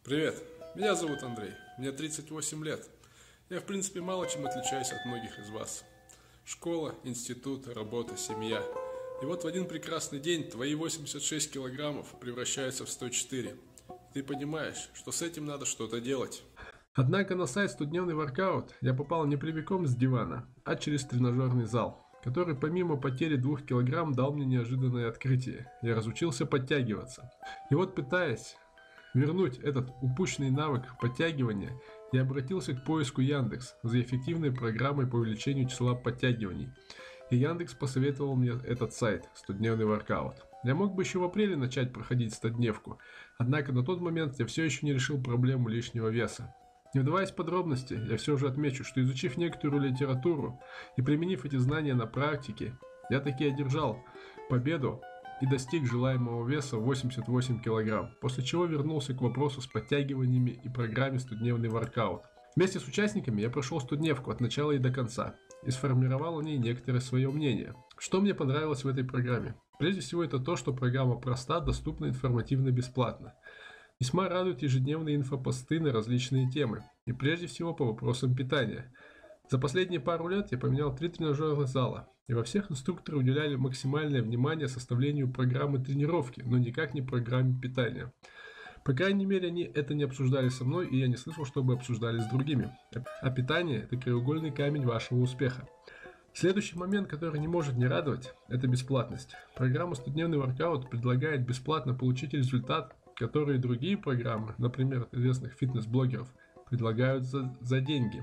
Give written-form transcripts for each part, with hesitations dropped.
Привет, меня зовут Андрей, мне 38 лет. Я в принципе мало чем отличаюсь от многих из вас. Школа, институт, работа, семья. И вот в один прекрасный день твои 86 килограммов превращаются в 104. И ты понимаешь, что с этим надо что-то делать. Однако на сайт «100-дневный воркаут» я попал не прямиком с дивана, а через тренажерный зал, который помимо потери 2 килограмм дал мне неожиданное открытие. Я разучился подтягиваться. И вот пытаясь вернуть этот упущенный навык подтягивания, я обратился к поиску Яндекс за эффективной программой по увеличению числа подтягиваний. И Яндекс посоветовал мне этот сайт «100-дневный воркаут». Я мог бы еще в апреле начать проходить 100-дневку, однако на тот момент я все еще не решил проблему лишнего веса. Не вдаваясь в подробности, я все же отмечу, что изучив некоторую литературу и применив эти знания на практике, я таки одержал победу и достиг желаемого веса 88 кг, после чего вернулся к вопросу с подтягиваниями и программе «100-дневный воркаут». Вместе с участниками я прошел 100-дневку от начала и до конца и сформировал о ней некоторое свое мнение. Что мне понравилось в этой программе? Прежде всего это то, что программа проста, доступна, информативна, бесплатна. Весьма радуют ежедневные инфопосты на различные темы, и прежде всего по вопросам питания. За последние пару лет я поменял 3 тренажерных зала, и во всех инструкторы уделяли максимальное внимание составлению программы тренировки, но никак не программе питания. По крайней мере, они это не обсуждали со мной, и я не слышал, чтобы обсуждали с другими. А питание – это краеугольный камень вашего успеха. Следующий момент, который не может не радовать, это бесплатность. Программа «100-дневный воркаут» предлагает бесплатно получить результат, который другие программы, например, известных фитнес-блогеров, предлагают за деньги.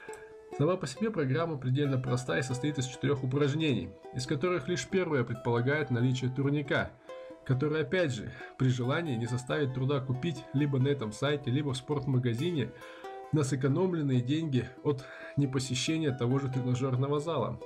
Сама по себе программа предельно проста и состоит из 4 упражнений, из которых лишь первое предполагает наличие турника, который опять же при желании не составит труда купить либо на этом сайте, либо в спортмагазине на сэкономленные деньги от непосещения того же тренажерного зала.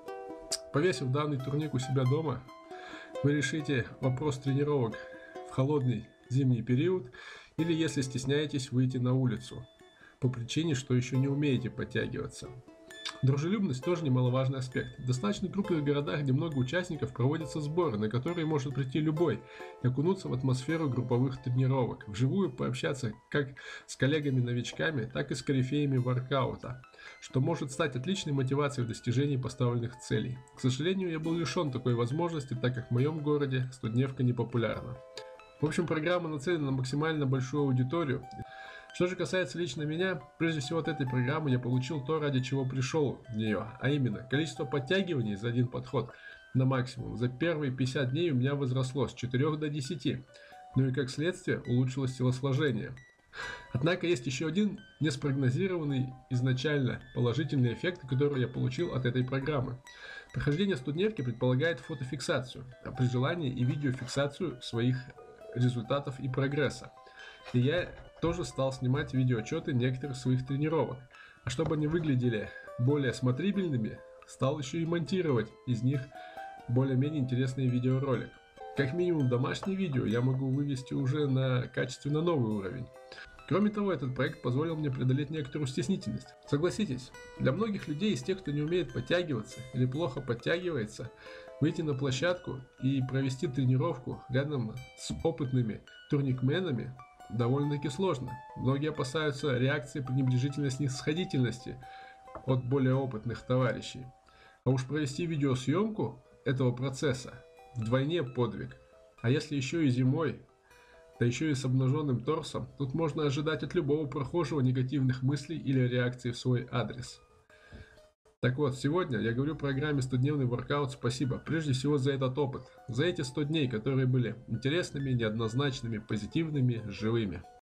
Повесив данный турник у себя дома, вы решите вопрос тренировок в холодный зимний период или если стесняетесь выйти на улицу по причине, что еще не умеете подтягиваться. Дружелюбность тоже немаловажный аспект. В достаточно крупных городах, где много участников, проводятся сборы, на которые может прийти любой, и окунуться в атмосферу групповых тренировок, вживую пообщаться как с коллегами-новичками, так и с корифеями воркаута, что может стать отличной мотивацией в достижении поставленных целей. К сожалению, я был лишен такой возможности, так как в моем городе 100-дневка не популярна. В общем, программа нацелена на максимально большую аудиторию. Что же касается лично меня, прежде всего от этой программы я получил то, ради чего пришел в нее, а именно количество подтягиваний за один подход на максимум за первые 50 дней у меня возросло с 4 до 10, ну и как следствие улучшилось телосложение. Однако есть еще один неспрогнозированный изначально положительный эффект, который я получил от этой программы. Прохождение 100-дневки предполагает фотофиксацию, а при желании и видеофиксацию своих результатов и прогресса. И я тоже стал снимать видеоотчеты некоторых своих тренировок. А чтобы они выглядели более смотрибельными, стал еще и монтировать из них более-менее интересный видеоролик. Как минимум домашнее видео я могу вывести уже на качественно новый уровень. Кроме того, этот проект позволил мне преодолеть некоторую стеснительность. Согласитесь, для многих людей, из тех, кто не умеет подтягиваться или плохо подтягивается, выйти на площадку и провести тренировку рядом с опытными турникменами довольно-таки сложно. Многие опасаются реакции пренебрежительной снисходительности от более опытных товарищей. А уж провести видеосъемку этого процесса вдвойне подвиг. А если еще и зимой, да еще и с обнаженным торсом, тут можно ожидать от любого прохожего негативных мыслей или реакций в свой адрес. Так вот, сегодня я говорю программе «100-дневный воркаут» спасибо, прежде всего за этот опыт, за эти 100 дней, которые были интересными, неоднозначными, позитивными, живыми.